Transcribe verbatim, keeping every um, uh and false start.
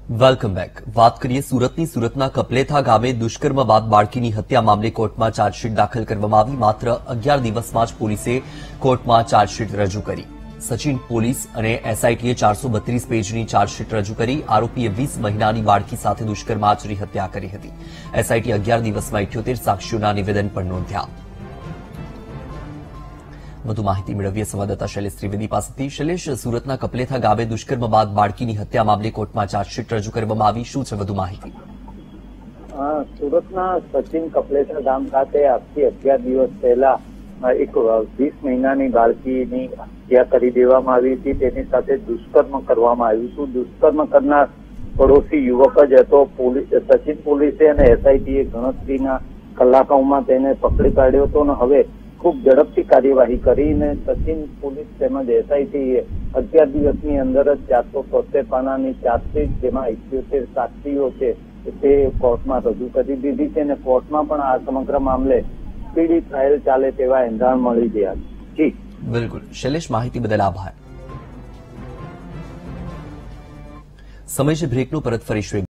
Welcome back. વાત કરીએ સુરતની. સુરતના કપલેથા ગામે દુષ્કર્મ બાદ બાળકીની હત્યા મામલે કોર્ટમાં ચાર્જશીટ દાખલ કરવામાં આવી. માત્ર અગિયાર દિવસમાં જ પોલીસે કોર્ટમાં ચાર્જશીટ રજૂ કરી. સચિન પોલીસ અને એસઆઈટીએ ચારસો બત્રીસ પેજની ચાર્જશીટ રજૂ કરી. આરોપીએ વીસ મહિનાની બાળકી સાથે દુષ્કર્મ આચરી હત્યા કરી હતી. એસઆઈટી અગિયાર દિવસમાં ઇઠ્યોતેર સાક્ષીઓના નિવેદન પણ નોંધ્યા. વધુ માહિતી મેળવીએ સંવાદદાતા શૈલેષ ત્રિવેદી પાસેથી. શૈલેષ, સુરતના કપલેથા ગામે દુષ્કર્મ બાદ બાળકીની હત્યા મામલે કોર્ટમાં ચાર્જશીટ રજૂ કરવામાં આવી. શું છે વધુ માહિતી? સુરતના સચિન કપલેથા ગામ ખાતે આજથી અગિયાર દિવસ પહેલા એક વીસ મહિનાની બાળકીની હત્યા કરી દેવામાં આવી હતી. તેની સાથે દુષ્કર્મ કરવામાં આવ્યું હતું. દુષ્કર્મ કરનાર પડોશી યુવક જ હતો. સચિન પોલીસે અને એસઆઈટીએ ગણતરીના કલાકોમાં તેને પકડી પાડ્યો હતો અને હવે ખૂબ ઝડપથી કાર્યવાહી કરીને સચિન પોલીસ તેમજ એસઆઈટીએ અગિયાર દિવસની અંદર જ ચારસો તોતેર પાનાની ચાર્જશીટ, જેમાં ઇઠ્યોતેર સાક્ષીઓ છે તે કોર્ટમાં રજૂ કરી દીધી છે અને કોર્ટમાં પણ આ સમગ્ર મામલે સ્પીડી ટ્રાયલ ચાલે તેવા એંધાણ મળી ગયા છે. જી બિલકુલ શૈલેષ, માહિતી બદલ આભાર. સમય છે બ્રેકનો. પરત ફરીશું.